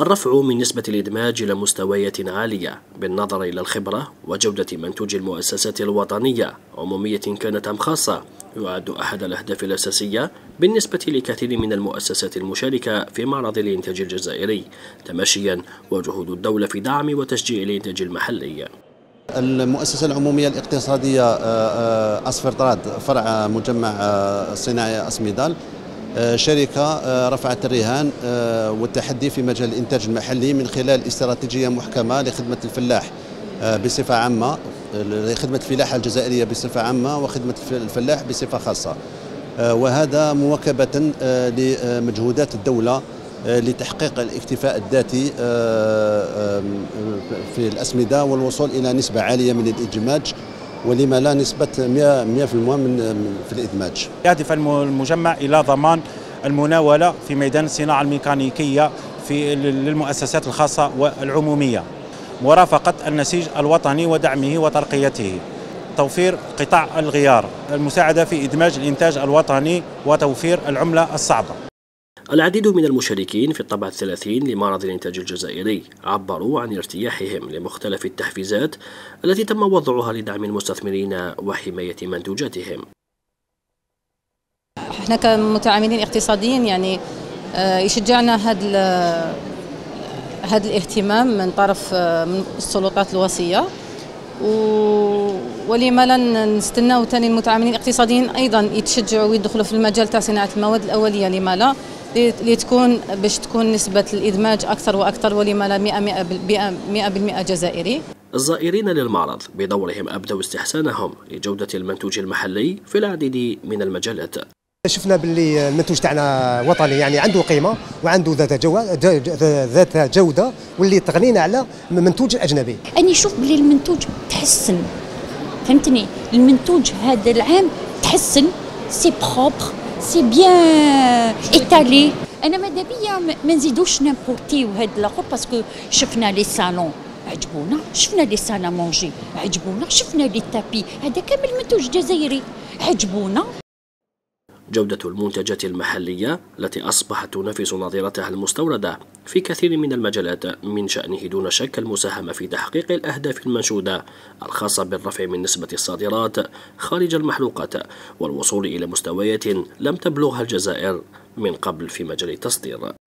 الرفع من نسبة الإدماج إلى مستويات عالية بالنظر إلى الخبرة وجودة منتوج المؤسسات الوطنية عمومية كانت أم خاصة يعد أحد الأهداف الأساسية بالنسبة لكثير من المؤسسات المشاركة في معرض الإنتاج الجزائري، تماشيا وجهود الدولة في دعم وتشجيع الإنتاج المحلي. المؤسسة العمومية الاقتصادية أسفرطراد فرع مجمع الصناعي أسميدال شركة رفعت الرهان والتحدي في مجال الإنتاج المحلي من خلال استراتيجية محكمة لخدمة الفلاح بصفة عامة، لخدمة الفلاحة الجزائرية بصفة عامة وخدمة الفلاح بصفة خاصة، وهذا مواكبة لمجهودات الدولة لتحقيق الاكتفاء الذاتي في الأسمدة والوصول إلى نسبة عالية من الإدماج، ولما لا نسبة 100% في الإدماج. يهدف المجمع إلى ضمان المناولة في ميدان الصناعة الميكانيكية للمؤسسات الخاصة والعمومية، مرافقة النسيج الوطني ودعمه وترقيته، توفير قطاع الغيار، المساعدة في إدماج الإنتاج الوطني وتوفير العملة الصعبة. العديد من المشاركين في الطبعة 30 لمعرض الإنتاج الجزائري عبروا عن ارتياحهم لمختلف التحفيزات التي تم وضعها لدعم المستثمرين وحماية منتوجاتهم. احنا كمتعاملين اقتصاديين يعني يشجعنا هذا الاهتمام من طرف من السلطات الوصية، ولما لا نستناو ثاني المتعاملين الاقتصاديين ايضا يتشجعوا ويدخلوا في المجال تاع صناعة المواد الأولية، لما لا باش تكون نسبة الإدماج أكثر وأكثر، ولما لا 100% جزائري. الزائرين للمعرض بدورهم أبدوا استحسانهم لجودة المنتوج المحلي في العديد من المجالات. شفنا باللي المنتوج تاعنا وطني، يعني عنده قيمة وعنده ذات جودة، واللي تغنينا على المنتوج الأجنبي. أنا نشوف باللي المنتوج تحسن، فهمتني؟ المنتوج هذا العام تحسن، سي بروبر، سي بيان ايتالي. انا ماذا بيا ما نزيدوش نامبورتيو هاد الاخر، باسكو شفنا لي صالون عجبونا، شفنا لي سالا مونجي عجبونا، شفنا لي تابي، هذا كامل منتوج جزائري عجبونا. جودة المنتجات المحلية التي أصبحت تنافس نظيرتها المستوردة في كثير من المجالات من شأنه دون شك المساهمة في تحقيق الأهداف المنشودة الخاصة بالرفع من نسبة الصادرات خارج المحروقات والوصول إلى مستويات لم تبلغها الجزائر من قبل في مجال التصدير.